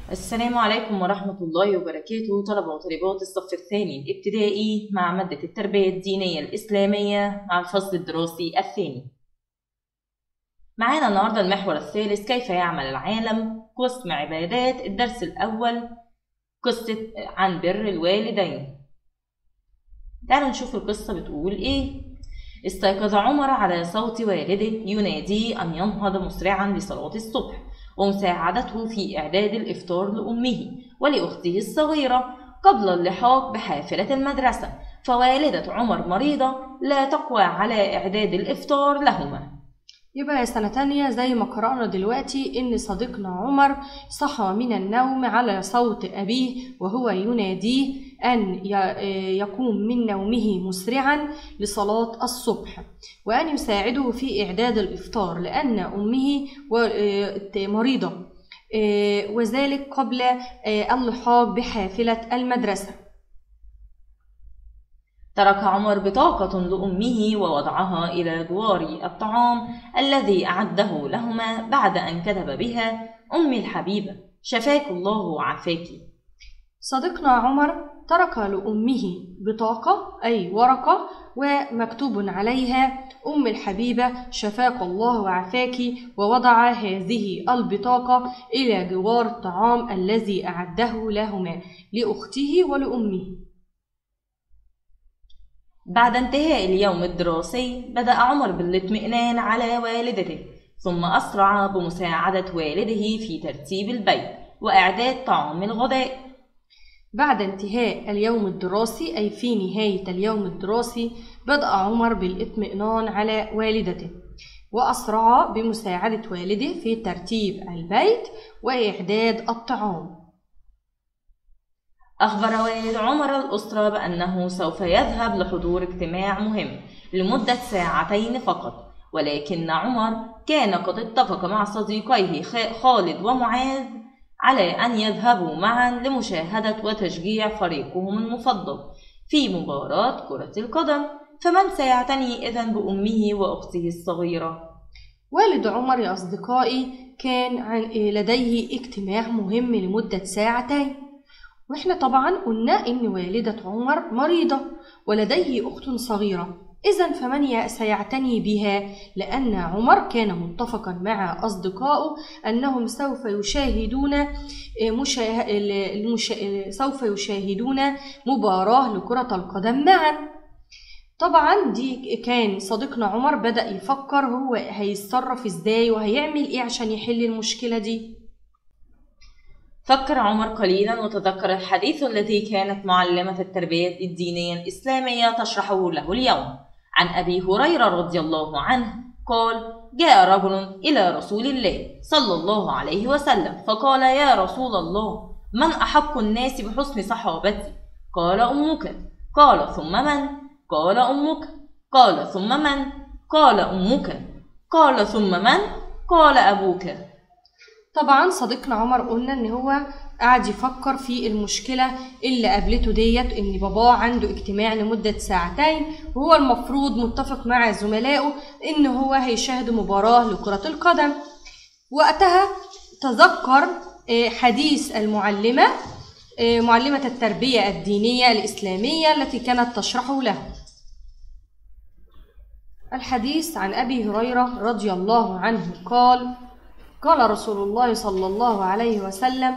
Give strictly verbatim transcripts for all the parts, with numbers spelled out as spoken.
السلام عليكم ورحمة الله وبركاته. طلبة وطالبات الصف الثاني الابتدائي مع مادة التربية الدينية الإسلامية مع الفصل الدراسي الثاني. معانا النهاردة المحور الثالث، كيف يعمل العالم، قسم عبادات. الدرس الأول قصة عن بر الوالدين. تعالوا نشوف القصة بتقول إيه. استيقظ عمر على صوت والده يناديه أن ينهض مسرعا لصلاة الصبح ومساعدته في إعداد الإفطار لأمه ولأخته الصغيرة قبل اللحاق بحافلة المدرسة، فوالدة عمر مريضة لا تقوى على إعداد الإفطار لهما. يبقى سنة تانية زي ما قرأنا دلوقتي إن صديقنا عمر صحى من النوم على صوت أبيه وهو يناديه أن يقوم من نومه مسرعا لصلاة الصبح وأن يساعده في إعداد الإفطار لأن أمه مريضة، وذلك قبل اللحاق بحافلة المدرسة. ترك عمر بطاقة لأمه ووضعها إلى جوار الطعام الذي أعده لهما بعد أن كتب بها: أمي الحبيبة شفاك الله وعافاك. صديقنا عمر ترك لأمه بطاقة أي ورقة ومكتوب عليها: أم الحبيبة شفاك الله وعافاك، ووضع هذه البطاقة إلى جوار الطعام الذي أعده لهما لأخته ولأمه. بعد انتهاء اليوم الدراسي بدأ عمر بالاطمئنان على والدته، ثم أسرع بمساعدة والده في ترتيب البيت وإعداد طعام الغداء. بعد انتهاء اليوم الدراسي أي في نهاية اليوم الدراسي بدأ عمر بالاطمئنان على والدته وأسرع بمساعدة والده في ترتيب البيت وإعداد الطعام. أخبر والد عمر الأسرة بأنه سوف يذهب لحضور اجتماع مهم لمدة ساعتين فقط، ولكن عمر كان قد اتفق مع صديقيه خالد ومعاذ على أن يذهبوا معا لمشاهدة وتشجيع فريقهم المفضل في مباراة كرة القدم، فمن سيعتني إذن بأمه وأخته الصغيرة؟ والد عمر يا أصدقائي كان لديه اجتماع مهم لمدة ساعتين، وإحنا طبعا قلنا إن والدة عمر مريضة ولديه أخت صغيرة، إذن فمن سيعتني بها؟ لأن عمر كان متفقا مع أصدقائه أنهم سوف يشاهدون مشاه... المشا... سوف يشاهدون مباراة لكرة القدم معا. طبعا دي كان صديقنا عمر بدأ يفكر هو هيتصرف إزاي وهيعمل إيه عشان يحل المشكلة دي. فكر عمر قليلا وتذكر الحديث الذي كانت معلمة التربية الدينية الإسلامية تشرحه له اليوم عن أبي هريرة رضي الله عنه قال: جاء رجل إلى رسول الله صلى الله عليه وسلم فقال: يا رسول الله، من أحق الناس بحسن صحابتي؟ قال: أمك. قال: ثم من؟ قال: أمك. قال: ثم من؟ قال: أمك. قال: ثم من؟ قال: أبوك. طبعا صديقنا عمر قلنا ان هو قاعد يفكر في المشكلة اللي قابلته ديت، ان باباه عنده اجتماع لمدة ساعتين وهو المفروض متفق مع زملائه ان هو هيشاهد مباراة لكرة القدم. وقتها تذكر حديث المعلمة معلمة التربية الدينية الإسلامية التي كانت تشرحه له. الحديث عن أبي هريرة رضي الله عنه قال: قال رسول الله صلى الله عليه وسلم: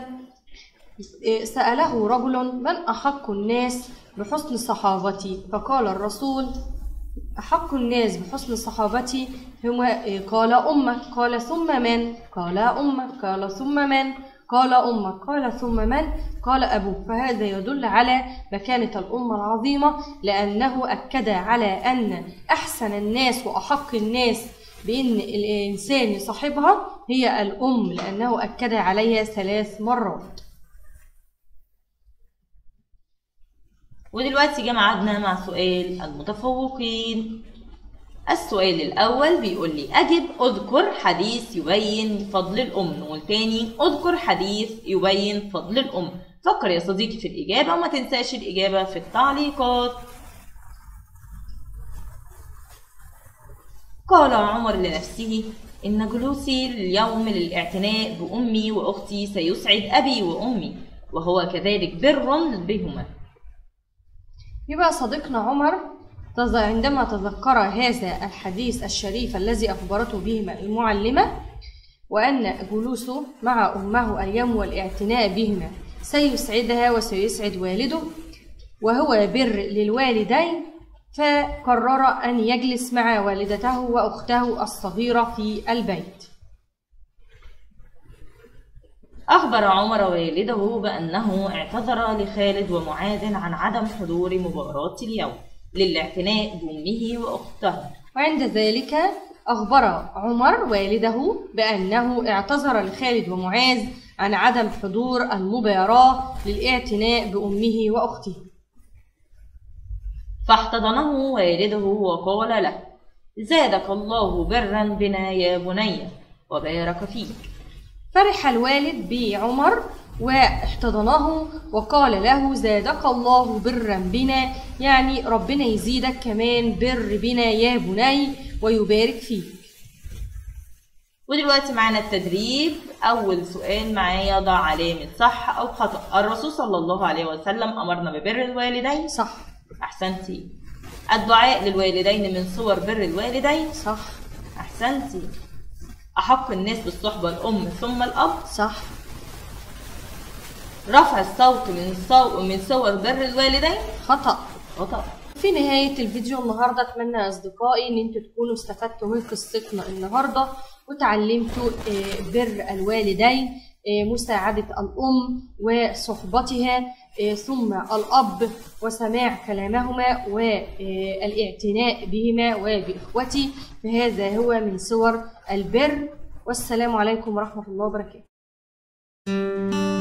سأله رجل: من أحق الناس بحسن صحابتي؟ فقال الرسول: أحق الناس بحسن صحابتي هم قال أمك. قال: ثم من؟ قال أمك. قال: ثم من؟ قال أمك. قال: ثم من؟ قال أبوك. فهذا يدل على مكانة الأمة العظيمة، لأنه أكد على أن أحسن الناس وأحق الناس بأن الإنسان يصاحبها هي الأم، لأنه أكد عليها ثلاث مرات. ودلوقتي جه ميعادنا مع سؤال المتفوقين. السؤال الأول بيقول لي: أجب أذكر حديث يبين فضل الأم. والتاني: أذكر حديث يبين فضل الأم. فكر يا صديقي في الإجابة وما تنساش الإجابة في التعليقات. قال عمر لنفسه: إن جلوسي اليوم للاعتناء بأمي وأختي سيسعد أبي وأمي، وهو كذلك بر بهما. يبقى صديقنا عمر عندما تذكر هذا الحديث الشريف الذي أخبرته به المعلمة، وأن جلوسه مع أمه اليوم والاعتناء بهما سيسعدها وسيسعد والده وهو بر للوالدين، فقرر أن يجلس مع والدته وأخته الصغيرة في البيت. أخبر عمر والده بأنه اعتذر لخالد ومعاذ عن عدم حضور مباراة اليوم للاعتناء بأمه وأخته. وعند ذلك أخبر عمر والده بأنه اعتذر لخالد ومعاذ عن عدم حضور المباراة للاعتناء بأمه وأخته. فاحتضنه والده وقال له: زادك الله برا بنا يا بني وبارك فيك. فرح الوالد بعمر واحتضنه وقال له: زادك الله برا بنا، يعني ربنا يزيدك كمان بر بنا يا بني ويبارك فيك. ودلوقتي معانا التدريب. أول سؤال معايا: ضع علامة صح أو خطأ. الرسول صلى الله عليه وسلم أمرنا ببر الوالدين. صح. أحسنتي. الدعاء للوالدين من صور بر الوالدين. صح. أحسنتي. أحق الناس بالصحبة الأم ثم الأب. صح. رفع الصوت من صو... من صور بر الوالدين. خطأ. خطأ. في نهاية الفيديو النهاردة أتمنى يا أصدقائي إن انتوا تكونوا استفدتوا من قصتنا النهاردة وتعلمتوا بر الوالدين، مساعدة الأم وصحبتها، ثم الأب وسماع كلامهما والاعتناء بهما وبإخوتي، فهذا هو من صور البر. والسلام عليكم ورحمة الله وبركاته.